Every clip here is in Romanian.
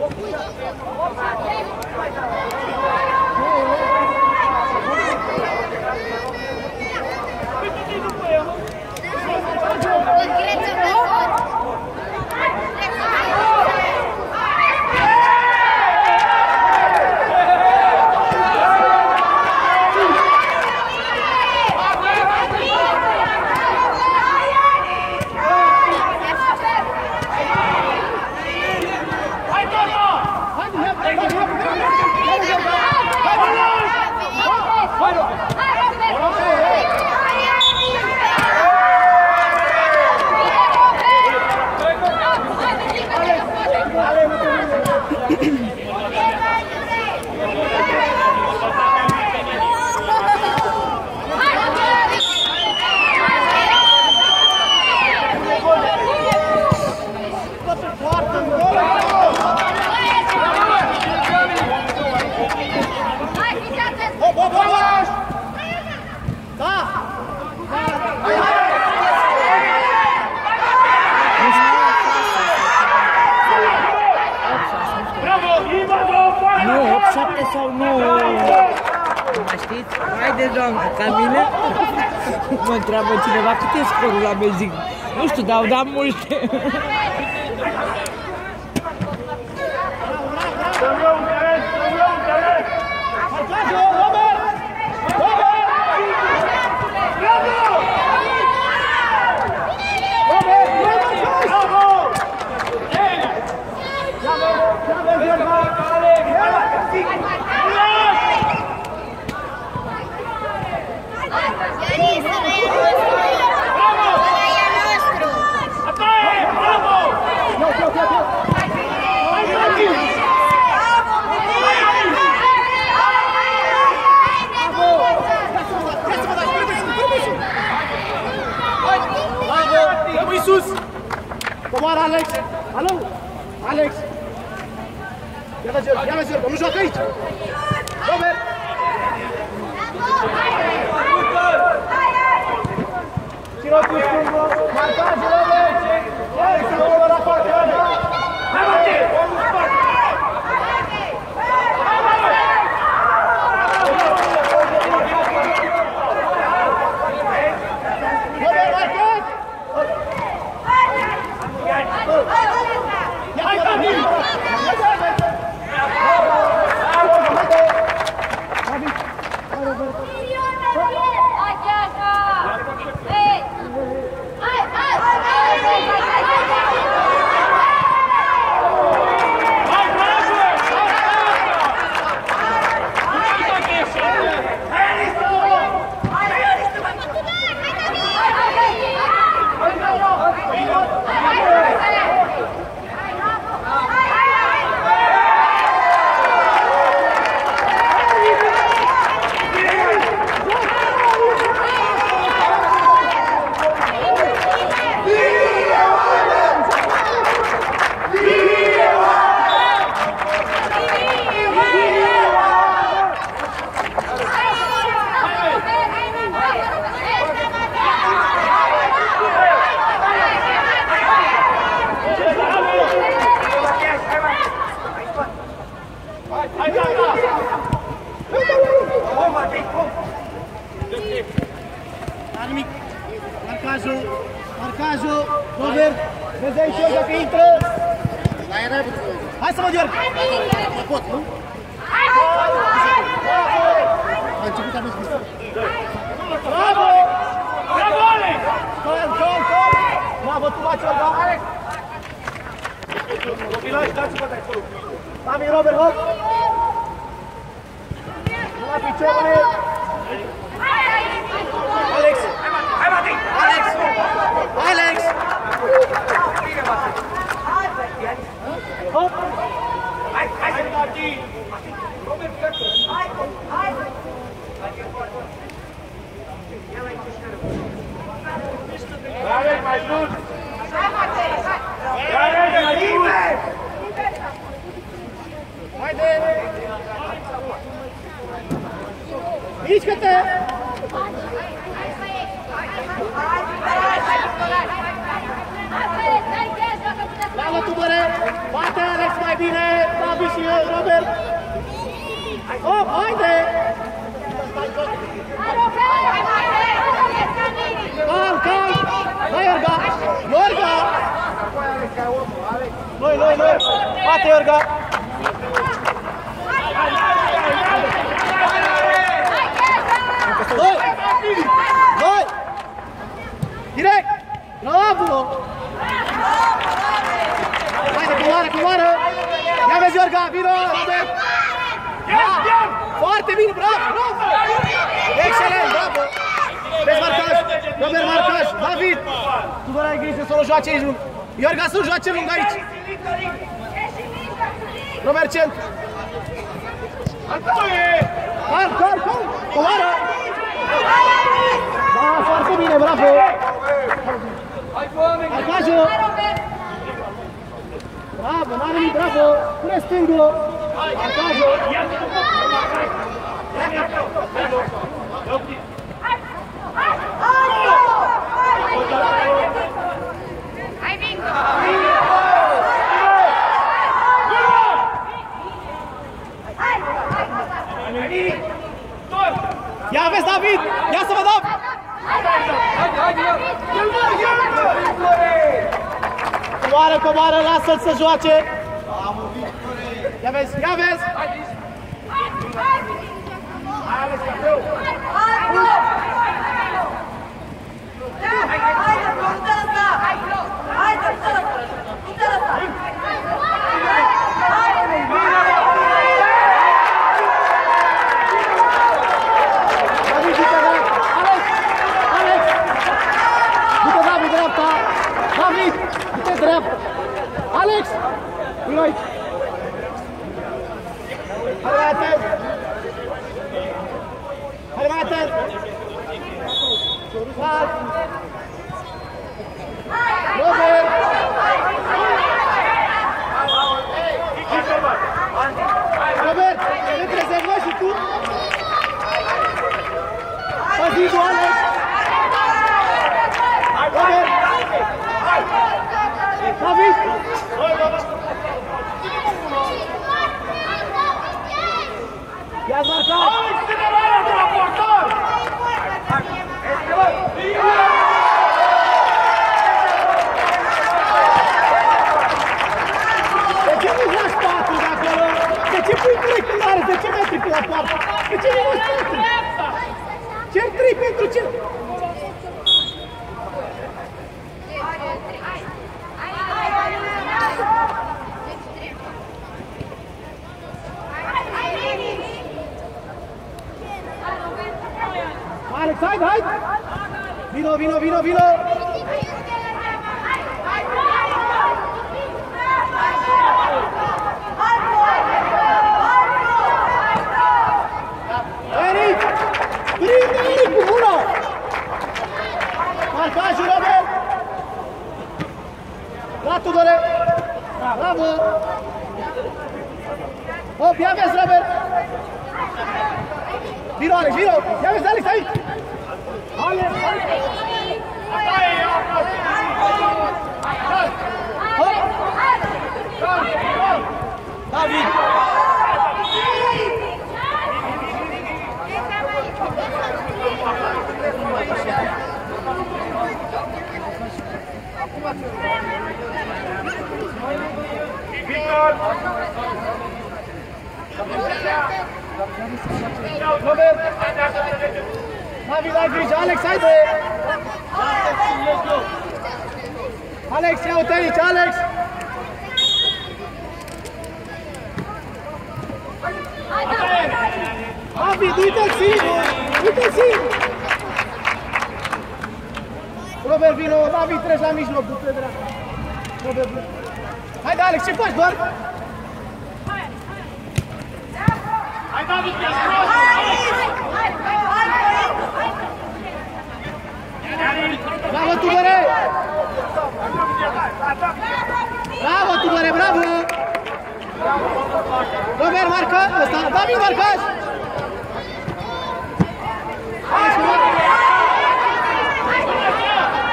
Mă întreabă cineva cât e scorul la meci, zic, nu știu, dar au dat multe. Sus! Coboară, Alex! Alo! Alex! Ia la Giorgă, nu joacă aici! Robert! Ține-o cu stângă! Marcajul, Robert! Alex, să vă la partea! Hai, Matei! Marcajul, Robert, vezi aici eu dacă intră. Hai să mă diorg! Mă pot, nu? A început am zis. Bravo! Bravo, Alex! Col! Bravo, tu faci Olga! Alex! Copilași, dați-vă de acolo! Mami, Robert, hop! La picioare! Alex! Hai, Matei! Alex! Alex! Hop! Hai, Matei! Robert, pleacă! Hai! Alex, mai sus! Hai, Matei! Alex, mai sus! Haide! Mișcă-te! La la tu, băre! Bate, Alex, mai Hai bine, David și Robert! Hop, haide! Calm! Hai, Iorga! Iorga! Noi! Bate, Iorga! Noi! Direct! Bravo! Haide, comoară! Ia vezi, Iorga, vino, Robert! Foarte bine, bravo! Excelent, bravo! Vezi marcaj, Robert marcaj, David! Tu doar ai grijă să o joace aici lung. Iorga să-l joace lung aici! Robert centru! Calm! Comoară! Da, foarte bine, bravo! Marcajul! Bravo, n-are nimic, bravo! Pune stângul! Marcajul! Hai, vingo! Ia vezi, David! Ia să vă dau! Coboară, lasă-l să joace! Ia vezi! David, du-te dreapta! Alex! Vino aici! Hai mai atent! Robert! Robert, ne trezem noi și tu! Păzidu, Alex! Robert! David! Ia-ți marcat! De ce nu lași patru de acolo? De ce pui 3 culare? 10 metri pe la poartă? De ce nu lași patru? Cer 3 pentru ce? Alex, haide! Vino! Eric! Prinde Eric cu bună! Marcajul, Robert! La Tudore! Bravo! Hop, ia vezi, Robert! Vino, Alex, vino! Ia vezi, Alex, aici! Alex! Hop! David! Robert! David, ai grijă! Alex, haide! Alex, ia-o-te aici, Alex! David, uite-l singur! Robert, vino! David, treci la mijloc, du-te dreapta! Robert, vino! Haide, Alex, ce faci, doar? Hai, David, bravo, Tudore! Bravo, Tudore, bravo! Robert, marcă! Ăsta, David, marcaj!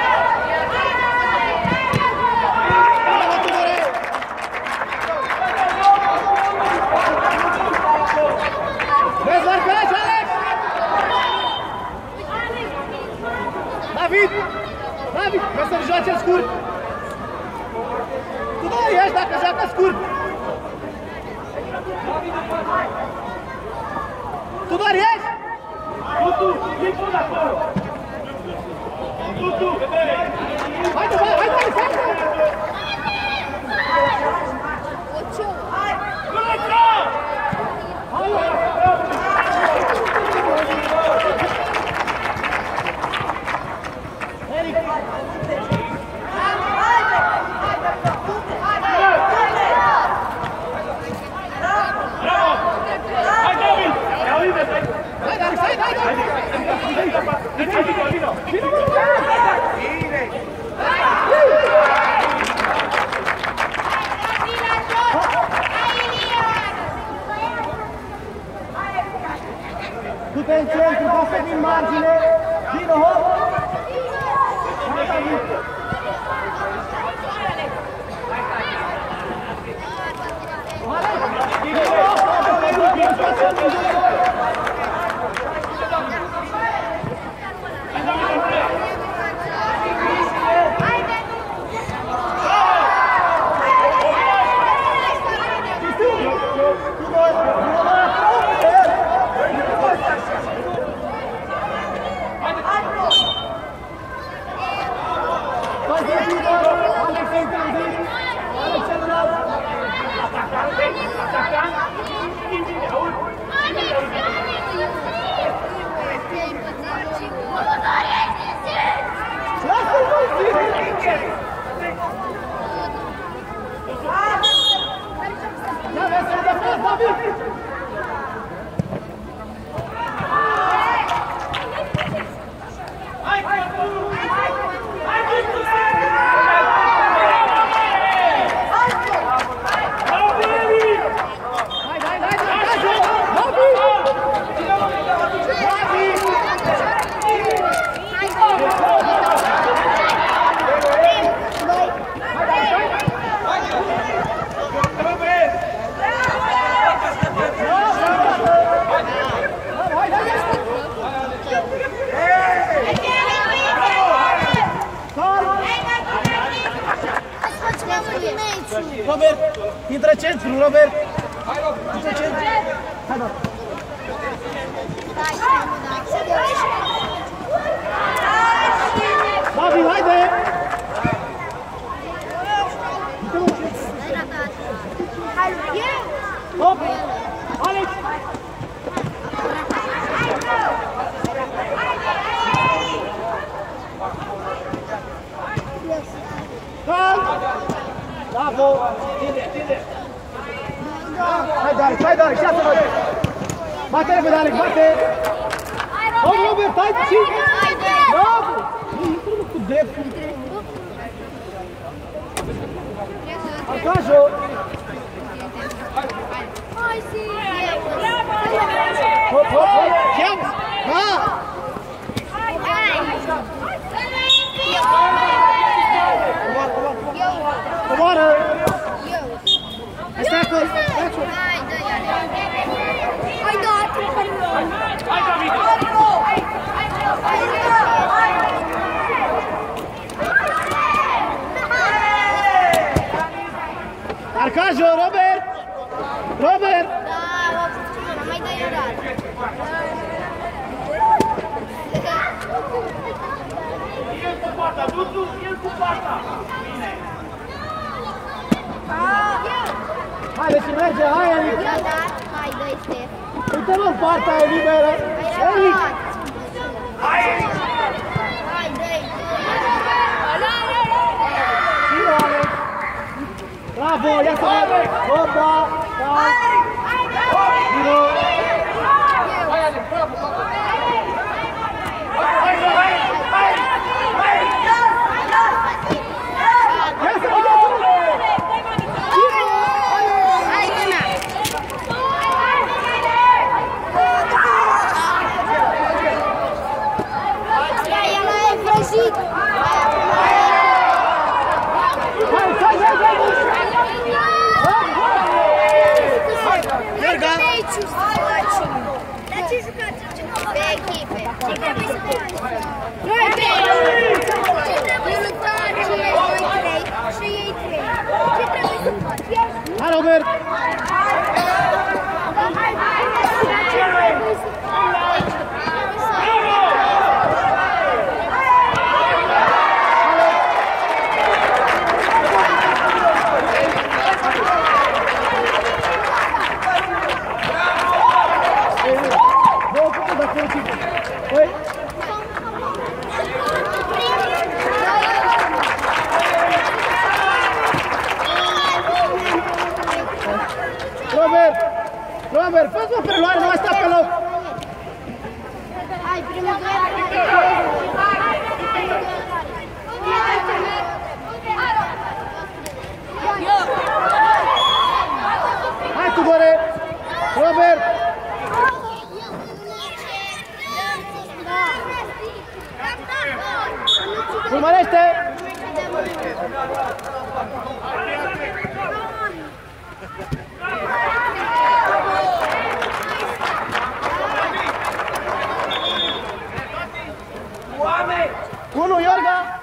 Bravo, Tudore! în centru, ca să vin margine. Vino, hop! Robert, intră centru, Robert! Intră centru! Hai, da! David, haide! Hop! Alex! Bravo! Hai, Alex, ia să văd! Bate repede, Alex, bate! Hop, Robert, hai, cine? Bravo! Nu cu dreptul! Arcajul! Hop, hop, hop! Cheamă! Da! Coboară! Stai acolo! Stai acolo! Hai, dat! Hai, David! Arcajul, Robert! Robert! Da, mai dai o dată. El cu poarta, du-ți, el cu poarta! Bine! Haide și merge, hai, Eric! Da, hai, dai, Stef. Uite-mă în partea e liberă! Eric! Hai! Hai, dai! Cine, Alex? Bravo, ia să vedem! Hop, da! Da! Vino! Hai, Alex, bravo! Hai, hai! Hai! Hai! Ia să vedem! Hai, Guna! Stai, ela e vrăjit! Merga! Dar ce jucați? Pe echipe. Ce trebuie să faci? Noi trei! Ce trebuie să faci? Noi trei și ei trei. Ce trebuie să faci? Hai, Robert! Robert, fă-ți-o preluare, nu mai sta pe loc! Hai, primul doi. Hai, Tudore! Robert! Unu, Iorga!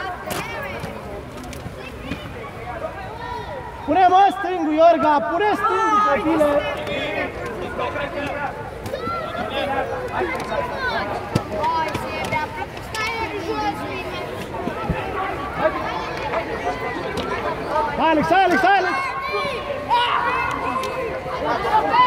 Pune mă stângul, Iorga! Pune stângul, copile! Alex, Alex, Alex!